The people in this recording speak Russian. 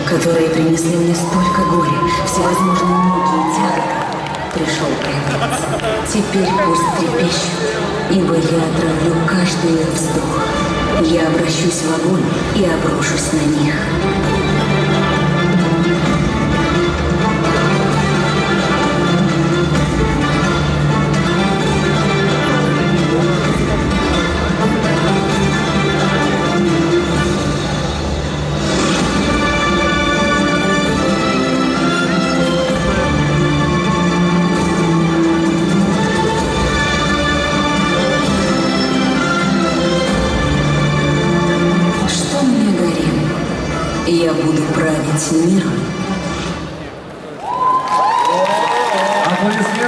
которые принесли мне столько горя, всевозможные муки и тяготы, пришел конец. Теперь пусть трепещут, ибо я отравлю каждый их вздох. Я обращусь в огонь и обрушусь на них. Я буду править миром